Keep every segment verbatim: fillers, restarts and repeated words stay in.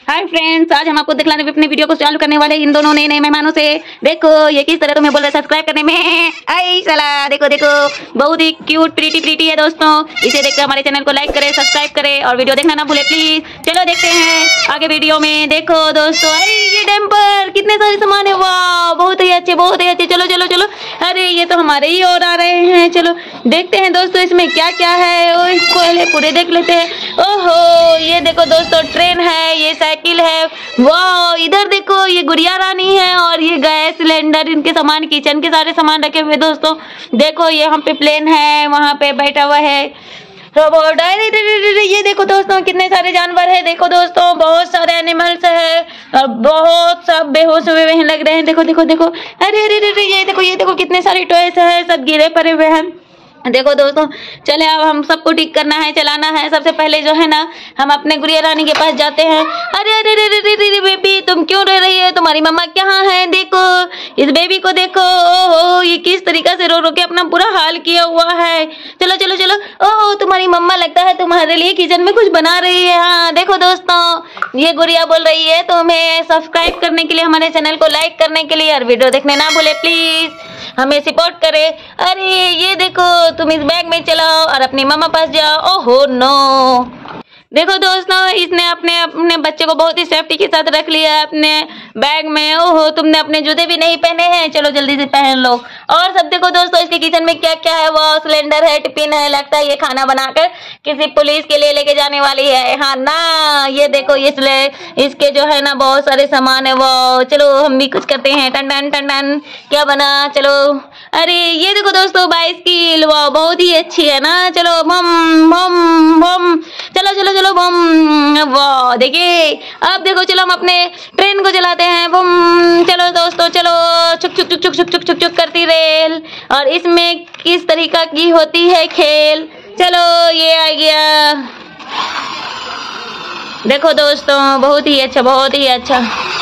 Hi friends, आज हम आपको दिखलाने अपने वीडियो को चालू करने वाले इन दोनों नए नए मेहमानों से। देखो ये किस तरह तुम्हें बोल रहे सब्सक्राइब करने में। आई साला, देखो देखो बहुत ही क्यूट प्रीटी प्रीटी है दोस्तों। इसे देखकर हमारे चैनल को लाइक करें, सब्सक्राइब करें और वीडियो देखना ना भूले प्लीज। चलो देखते हैं आगे वीडियो में। देखो दोस्तों, अरे ये डैम्पर, कितने सारे सामान है, वाह बहुत ही अच्छे बहुत ही अच्छे। चलो चलो चलो, अरे ये तो हमारे ही और आ रहे हैं। चलो देखते हैं दोस्तों इसमें क्या क्या है। ओ इसको पहले पूरे देख लेते हैं। ओहो ये देखो दोस्तों, ट्रेन है, ये साइकिल है, वाह इधर देखो ये गुड़िया रानी है और ये गैस सिलेंडर, इनके सामान किचन के सारे सामान रखे हुए दोस्तों। देखो ये यहाँ पे प्लेन है, वहाँ पे बैठा हुआ है रोबोट। ये देखो दोस्तों कितने सारे जानवर है। देखो दोस्तों बहुत सारे एनिमल्स है और बहुत सब बेहोश हुए हैं लग रहे हैं। देखो देखो देखो, अरे अरे अरे ये देखो ये देखो कितने सारे टॉयस है, सब गिरे पड़े हुए हैं। देखो दोस्तों, चले अब हम सबको ठीक करना है, चलाना है। सबसे पहले जो है ना हम अपने गुड़िया रानी के पास जाते हैं। अरे अरे अरे अरे अरे बेबी, तुम क्यों रह रही है? तुम्हारी मम्मा कहाँ है? देखो इस बेबी को देखो, ओहो ये किस तरीका से रो रो के अपना पूरा हाल किया हुआ है। चलो चलो चलो, ओह तुम्हारी मम्मा लगता है तुम्हारे लिए किचन में कुछ बना रही है। हाँ देखो दोस्तों, ये गुड़िया बोल रही है तुम्हें सब्सक्राइब करने के लिए, हमारे चैनल को लाइक करने के लिए और वीडियो देखने ना भूले प्लीज, हमें सपोर्ट करे। अरे ये देखो तुम इस बैग में चलाओ और अपनी मम्मा पास जाओ। ओहो नो, देखो दोस्तों इसने अपने अपने बच्चे को बहुत ही सेफ्टी के साथ रख लिया है अपने बैग में। ओहो तुमने अपने जूते भी नहीं पहने हैं, चलो जल्दी से पहन लो। और सब देखो दोस्तों इसके किचन में क्या क्या है, वो सिलेंडर है, टिफिन है, लगता है ये खाना बनाकर किसी पुलिस के लिए लेके जाने वाली है। हाँ ना, ये देखो इसलिए इसके जो है ना बहुत सारे सामान है वो। चलो हम भी कुछ करते हैं। टन टन टन टन, क्या बना? चलो अरे ये देखो दोस्तों बाइसिकल, वाह बहुत ही अच्छी है ना। चलो बम बम बम, चलो चलो चलो बम, वाह देखिए। अब देखो चलो हम अपने ट्रेन को चलाते हैं, बम। चलो दोस्तों चलो, चुक चुक चुक चुक चुक चुक चुक चुक करती रेल, और इसमें किस तरीका की होती है खेल। चलो ये आ गया, देखो दोस्तों बहुत ही अच्छा बहुत ही अच्छा।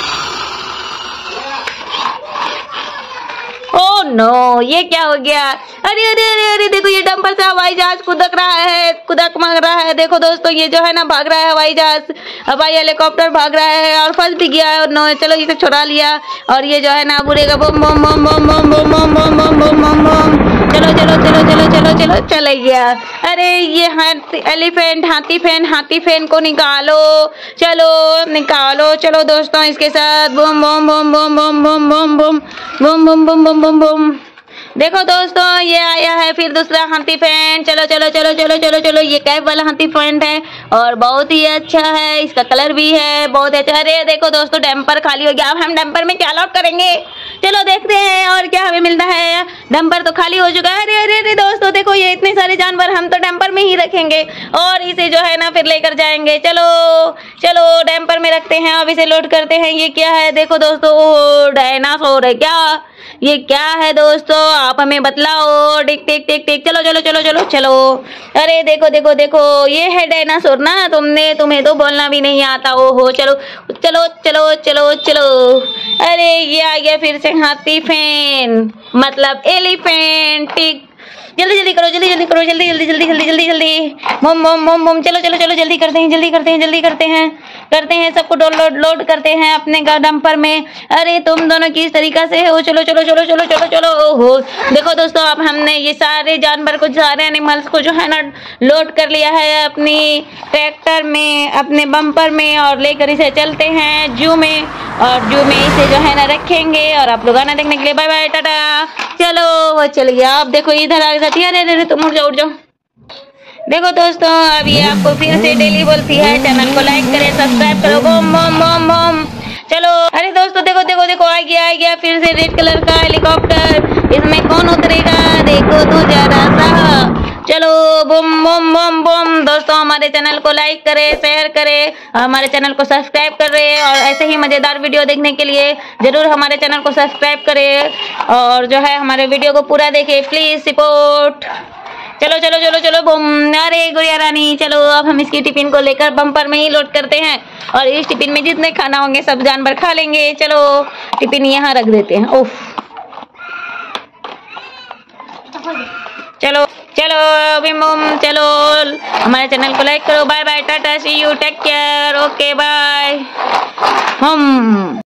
ओह नो, ये क्या हो गया? अरे अरे अरे अरे देखो ये डंपर से हवाई जहाज कुदक रहा है, कुदक मांग रहा है। देखो दोस्तों ये जो है ना भाग रहा है, हवाई जहाज हवाई हेलीकॉप्टर भाग रहा है और फंस भी गया है। और नो चलो इसे छुड़ा लिया और ये जो है ना बुरेगा बम बम बम बम बम बम बम बम बम बम बम बम। चलो चलो चलो चलो चलो चलो चले गया। अरे ये हाथी एलिफेंट हाथी फैन हाथी फैन को निकालो, चलो निकालो। चलो दोस्तों इसके साथ बम बम बम बम बम बम बम बम बम बम बम बम बम बम। देखो दोस्तों ये आया है फिर दूसरा हाथी फैन। चलो चलो चलो चलो चलो चलो, ये कैप वाला हाथी फैन है और बहुत ही अच्छा है, इसका कलर भी है बहुत अच्छा। अरे देखो दोस्तों डैम्पर खाली हो गया, अब हम डैम्पर में क्या लॉक करेंगे? चलो देखते हैं और क्या हमें मिलता है। डैम्पर तो खाली हो चुका है। अरे अरे अरे दोस्तों देखो ये इतने सारे जानवर, हम तो डैम्पर में ही रखेंगे और इसे जो है ना फिर लेकर जाएंगे। चलो चलो डैम्पर में रखते हैं, अब इसे लोड करते हैं। ये क्या है? देखो दोस्तों ओ डायनासोर है क्या? ये क्या है दोस्तों, आप हमें बतलाओ। टिक टिक टिक टिक, चलो चलो चलो चलो चलो। अरे देखो देखो देखो ये है डायनासोर ना, तुमने तुम्हें तो बोलना भी नहीं आता। ओहो चलो चलो चलो चलो चलो। अरे ये आ गया फिर से हाथी फैन, मतलब एलिफेंट। टिक, जल्दी जल्दी करो जल्दी जल्दी करो जल्दी जल्दी जल्दी जल्दी जल्दी जल्दी मोम मोम मोम मोम। चलो चलो चलो जल्दी करते हैं जल्दी करते हैं जल्दी करते हैं करते हैं सबको लोड लोड करते हैं अपने डंपर में। अरे तुम दोनों किस तरीका से हो? चलो चलो चलो चलो चलो चलो। ओहो देखो दोस्तों अब हमने ये सारे जानवर को, सारे एनिमल्स को जो है ना लोड कर लिया है अपनी ट्रैक्टर में, अपने बम्पर में, और लेकर इसे चलते हैं जू में, और जू में इसे जो है ना रखेंगे। और आप लोग आना देखने के लिए बाय बाय टाटा। चलो वो चल गया। अब देखो इधर आ जाती है, अरे अरे तुम उठ जाओ उठ जाओ। देखो दोस्तों अब ये आपको फिर से डेली बोलती है चैनल को लाइक करें सब्सक्राइब करो, बम बम बम बम। चलो अरे दोस्तों देखो देखो देखो आ गया आ गया फिर से रेड कलर का हेलीकॉप्टर। इसमें कौन उतरेगा देखो तो जरा सा। चलो बम बम बम बम। दोस्तों हमारे चैनल को लाइक करें, शेयर करें, हमारे चैनल को सब्सक्राइब करें और ऐसे ही मजेदार वीडियो देखने के लिए जरूर हमारे चैनल को सब्सक्राइब करें और जो है हमारे वीडियो को पूरा देखें प्लीज, सपोर्ट। चलो चलो चलो चलो बम। अरे गुड़िया रानी चलो अब हम इसकी टिफिन को लेकर बम्पर में ही लोड करते हैं और इस टिफिन में जितने खाना होंगे सब जानवर खा लेंगे। चलो टिफिन यहाँ रख देते हैं। ओफ चलो चलो बिम बम। चलो हमारे चैनल को लाइक करो। बाय बाय टाटा see you take care okay bye. हम